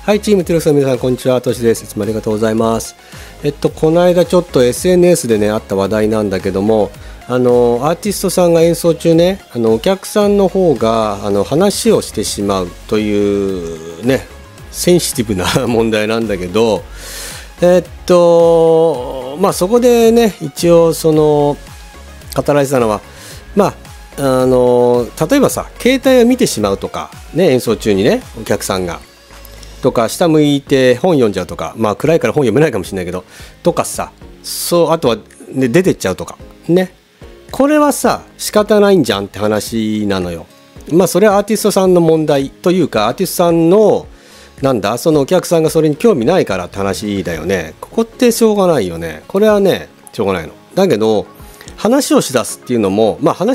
はい、チームテロスの皆さん、こんにちは。としです。いつもありがとうございます。この間ちょっと SNS でね、あった話題なんだけども、アーティストさんが演奏中ね、お客さんの方が話をしてしまうというね、センシティブな問題なんだけど、まあそこでね、一応語られてたのは、まあ例えばさ、携帯を見てしまうとかね、演奏中にね、お客さんがとか下向いて本読んじゃうとか、まあ暗いから本読めないかもしれないけどとかさ、あとは、ね、出てっちゃうとかね、これはさ仕方ないんじゃんって話なのよ。まあそれはアーティストさんの問題というか、アーティストさんのそのお客さんがそれに興味ないからって話だよね。ここってしょうがないよね。これはねしょうがないのだけど、話をしだすっていうのも、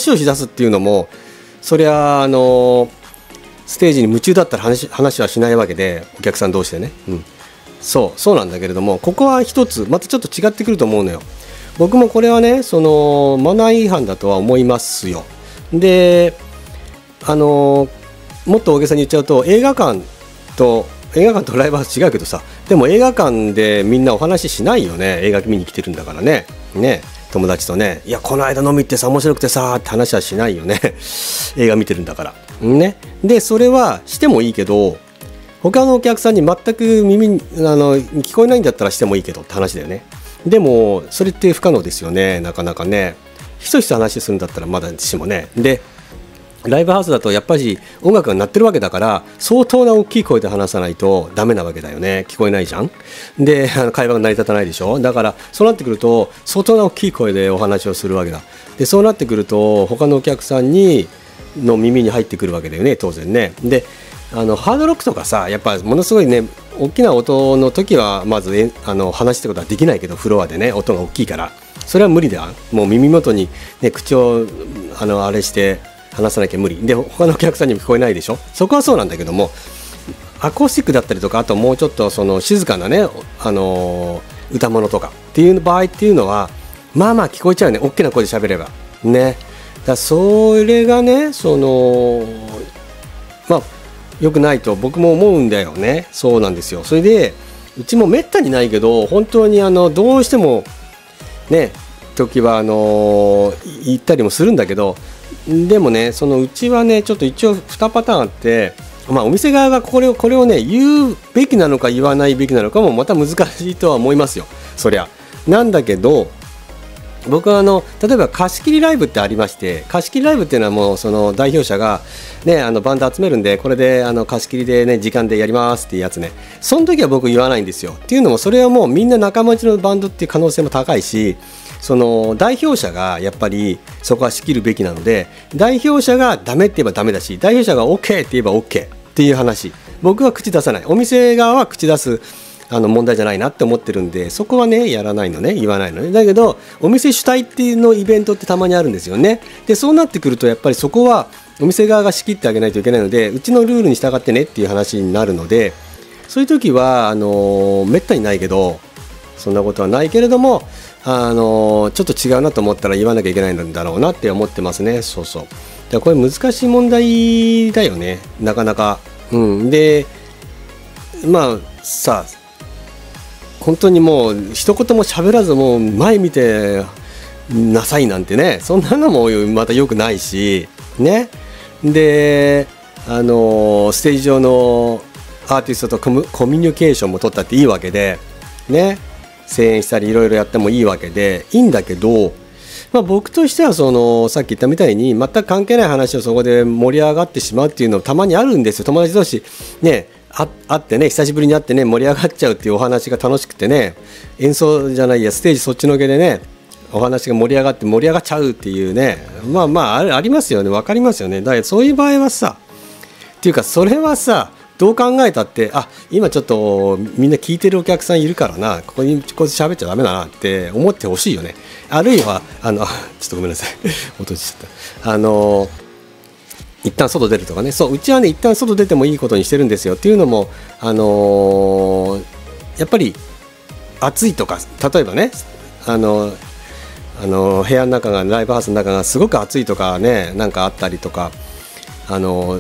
そりゃステージに夢中だったら話はしないわけで、お客さん同士でね、そうなんだけれども、ここは一つまたちょっと違ってくると思うのよ。僕もこれはね、マナー違反だとは思いますよ。でもっと大げさに言っちゃうと、映画館とライブハウス違うけどさ、でも映画館でみんなお話ししないよね。映画見に来てるんだからね、友達とね、いやこの間飲み行ってさ面白くてさって話はしないよね映画見てるんだからね。でそれはしてもいいけど、他のお客さんに全く耳に聞こえないんだったらしてもいいけどって話だよね。でもそれって不可能ですよね、なかなかね。ひそひそ話するんだったらまだしもね。でライブハウスだとやっぱり音楽が鳴ってるわけだから、相当な大きい声で話さないとダメなわけだよね。聞こえないじゃん。で会話が成り立たないでしょ。だからそうなってくると相当な大きい声でお話をするわけだ。でそうなってくると他のお客さんの耳に入ってくるわけだよね、当然ね。でハードロックとかさ、やっぱものすごいね大きな音の時はまず話ってことはできないけど、フロアでね音が大きいからそれは無理だ。もう耳元に、ね、口をあれして話さなきゃ無理で、他のお客さんにも聞こえないでしょ。そこはそうなんだけども、アコースティックだったりとか、あともうちょっと静かなね、歌物とかっていう場合っていうのはまあ聞こえちゃうね、大きな声で喋ればね。だそれがね良くないと僕も思うんだよね。そうなんですよ。それでうちもめったにないけど、本当にどうしてもね時は言ったりもするんだけど、でもねうちはねちょっと一応2パターンあって、お店側がこれをね言うべきなのか言わないべきなのかもまた難しいとは思いますよ、そりゃ。なんだけど僕は例えば貸し切りライブってありまして、貸し切りライブっていうのはもう代表者がねバンド集めるんで、これで貸し切りでね時間でやりますっていうやつね。その時は僕言わないんですよ。っていうのもそれはもうみんな仲間内のバンドっていう可能性も高いし、代表者がやっぱりそこは仕切るべきなので、代表者がダメって言えばダメだし、代表者が OK って言えば OK っていう話。僕は口出さない。お店側は口出す問題じゃないなって思ってるんで、そこはねやらないのね、言わないのね。だけどお店主体っていうのイベントってたまにあるんですよね。でそうなってくるとやっぱりそこはお店側が仕切ってあげないといけないので、うちのルールに従ってねっていう話になるので、そういう時はめったにないけど、そんなことはないけれどもちょっと違うなと思ったら言わなきゃいけないんだろうなって思ってますね。そうそう。だからこれ難しい問題だよね、なかなか。でさ本当にもう一言も喋らずもう前見てなさいなんてね、そんなのもまた良くないしね。でステージ上のアーティストとコミュニケーションも取ったっていいわけでね、声援したりいろいろやってもいいわけでいいんだけど、僕としてはさっき言ったみたいに全く関係ない話をそこで盛り上がってしまうっていうのたまにあるんですよ。友達同士ね会ってね、久しぶりに会ってね盛り上がっちゃうっていうお話が楽しくてね、演奏じゃないやステージそっちのけでねお話が盛り上がっちゃうっていうね、ありますよね、分かりますよね。だからそういう場合はさっていうか、それはさどう考えたって、今ちょっとみんな聞いてるお客さんいるからな、ここで喋っちゃダメだなって思ってほしいよね。あるいはちょっとごめんなさい落としちゃった。一旦外出るとかね。うちはね一旦外出てもいいことにしてるんですよ。っていうのもやっぱり暑いとか、例えばね部屋の中がライブハウスの中がすごく暑いとかね、なんかあったりとか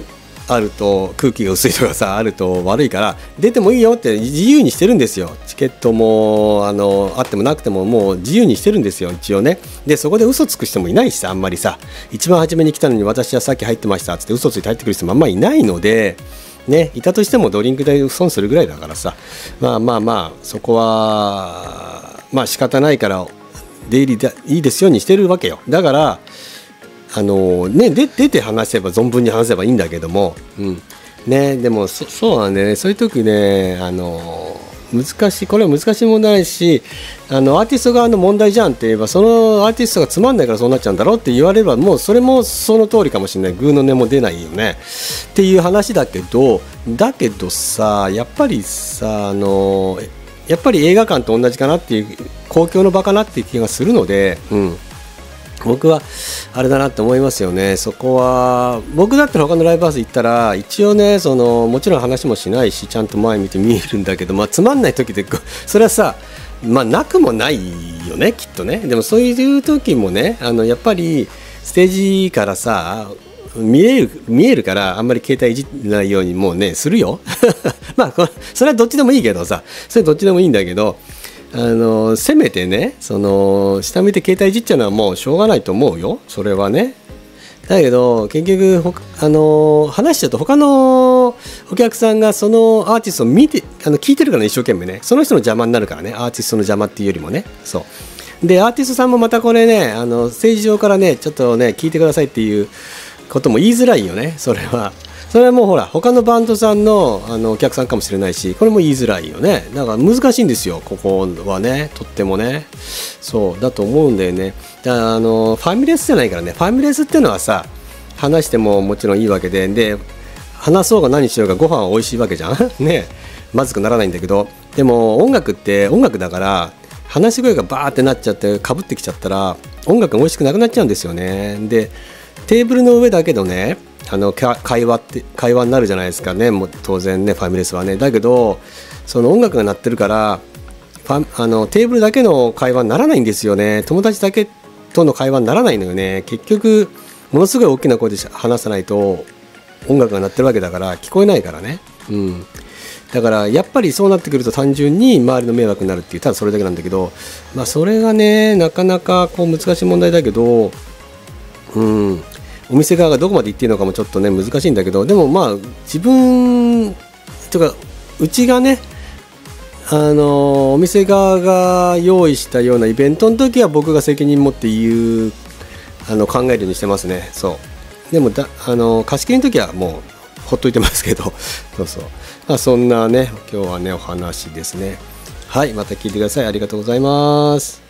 あると空気が薄いとかさあると悪いから出てもいいよって自由にしてるんですよ。チケットもあってもなくてももう自由にしてるんですよ一応ね。でそこで嘘つく人もいないしさ、あんまりさ一番初めに来たのに私はさっき入ってましたっつって嘘ついて入ってくる人もあんまりいないのでね、いたとしてもドリンク代損するぐらいだからさ、まあそこはまあ仕方ないから出入りでいいですようにしてるわけよ。だから出て話せば存分に話せばいいんだけども、ね、でもそうなんでね、そういう時ね難しい、これは難しい問題ないしアーティスト側の問題じゃんって言えばそのアーティストがつまんないからそうなっちゃうんだろうって言われればもうそれもその通りかもしれない、グーの音も出ないよねっていう話だけどさやっぱりさやっぱり映画館と同じかなっていう公共の場かなっていう気がするので、僕はあれだなって思いますよね。そこは僕だったら他のライブハウス行ったら一応ねもちろん話もしないしちゃんと前見て見えるんだけど、つまんない時でそれはさなくもないよねきっとね。でもそういう時もねやっぱりステージからさ見えるからあんまり携帯いじらないようにもうねするよそれはどっちでもいいけどさ、それどっちでもいいんだけどせめてね下見て携帯いじっちゃうのはもうしょうがないと思うよ、それはね。だけど結局話しちゃうと他のお客さんがそのアーティストを見て聞いてるからね、一生懸命ねその人の邪魔になるからね、アーティストの邪魔っていうよりもね。そうでアーティストさんもまたこれねステージ上からねちょっとね聞いてくださいっていうことも言いづらいよね。それはもうほら他のバンドさんのお客さんかもしれないしこれも言いづらいよね。だから難しいんですよここはね、とってもね。そうだと思うんだよね。だからファミレスじゃないからね。ファミレスっていうのはさ話してももちろんいいわけで話そうが何しようがご飯は美味しいわけじゃんね、まずくならないんだけど、でも音楽って音楽だから話し声がバーってなっちゃってかぶってきちゃったら音楽が美味しくなくなっちゃうんですよね。でテーブルの上だけどね会話になるじゃないですかね、もう当然ねファミレスはね。だけどその音楽が鳴ってるからテーブルだけの会話にならないんですよね。友達だけとの会話にならないのよね。結局ものすごい大きな声で話さないと音楽が鳴ってるわけだから聞こえないからね。だからやっぱりそうなってくると単純に周りの迷惑になるっていうただそれだけなんだけど、それがねなかなか難しい問題だけどお店側がどこまで行っていいのかもちょっとね難しいんだけど、でも自分とかうちがねお店側が用意したようなイベントの時は僕が責任持って言う考えるようにしてますね。そうでも貸し切りの時はもうほっといてますけどそんなね今日はねお話ですね。はい、また聞いてください。ありがとうございます。